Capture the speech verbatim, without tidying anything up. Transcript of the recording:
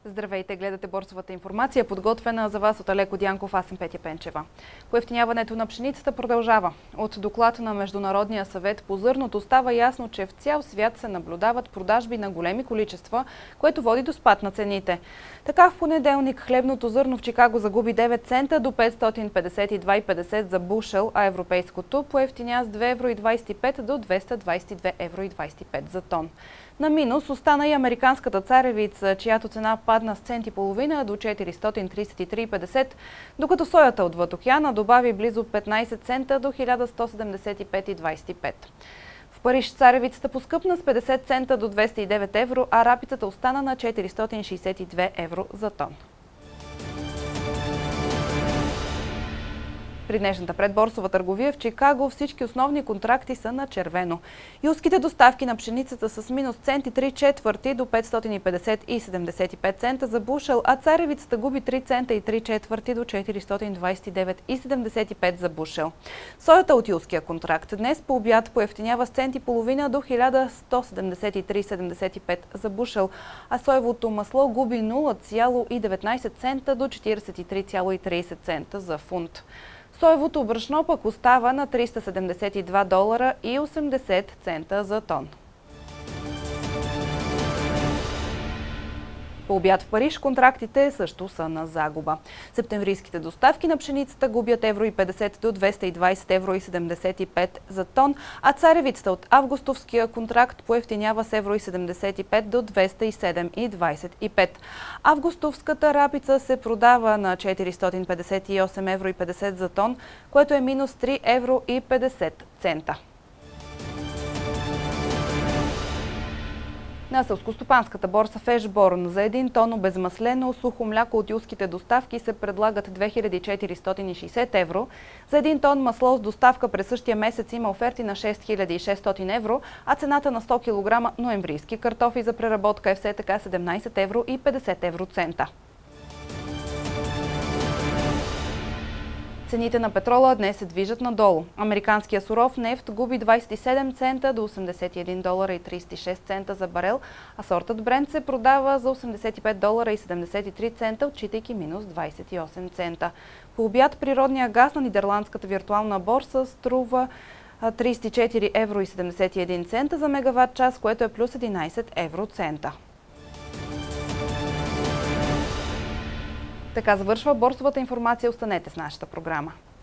Здравейте, гледате борсовата информация, подготвена за вас от Алеко Дянков. Аз съм Петя Пенчева. Поевтиняването на пшеницата продължава. От доклад на Международния съвет по зърното става ясно, че в цял свят се наблюдават продажби на големи количества, което води до спад на цените. Така в понеделник хлебното зърно в Чикаго загуби девет цента до петстотин петдесет и два и петдесет за бушел, а европейското поевтиня с две евро и двадесет и пет до двеста двадесет и две евро и двадесет и пет за тон. На минус остана и американската царевица, чиято цена падна с цент и половина до четиристотин тридесет и три и петдесет, докато соята отвъд океана добави близо петнадесет цента до хиляда сто седемдесет и пет и двадесет и пет. В Париж царевицата поскъпна с петдесет цента до двеста и девет евро, а рапицата остана на четиристотин шестдесет и две евро за тон. При днешната предборсова търговия в Чикаго всички основни контракти са на червено. Юлските доставки на пшеницата с минус цент и три четвърти до петстотин и петдесет и седемдесет и пет цента за бушел, а царевицата губи три цента и три четвърти до четиристотин двадесет и девет и седемдесет и пет за бушел. Соята от юлския контракт днес по обяд поевтинява с цент и половина до хиляда сто седемдесет и три и седемдесет и пет за бушел, а соевото масло губи нула цяло и деветнадесет цента до четиридесет и три цяло и тридесет цента за фунт. Соевото брашно пък остава на триста седемдесет и два долара и осемдесет цента за тон. По обяд в Париж контрактите също са на загуба. Септемврийските доставки на пшеницата губят евро и петдесет до двеста и двадесет евро и седемдесет и пет за тон, а царевицата от августовския контракт поевтинява с евро и седемдесет и пет до двеста и седем и двадесет и пет. Августовската рапица се продава на четиристотин петдесет и осем евро и петдесет за тон, което е минус три евро и петдесет цента. На селскостопанската борса в Ешборн за един тон обезмаслено сухо мляко от юлските доставки се предлагат две хиляди четиристотин и шестдесет евро. За един тон масло с доставка през същия месец има оферти на шест хиляди и шестстотин евро, а цената на сто килограма ноемврийски картофи за преработка е все така седемнадесет евро и петдесет евроцента. Цените на петрола днес се движат надолу. Американския суров нефт губи двадесет и седем цента до осемдесет и един долара и тридесет и шест цента за барел, а сортът Брент се продава за осемдесет и пет долара и седемдесет и три цента, отчитайки минус двадесет и осем цента. По обяд природния газ на нидерландската виртуална борса струва тридесет и четири евро и седемдесет и един цента за мегаватт час, което е плюс единадесет евроцента. Така завършва борсовата информация. Останете с нашата програма.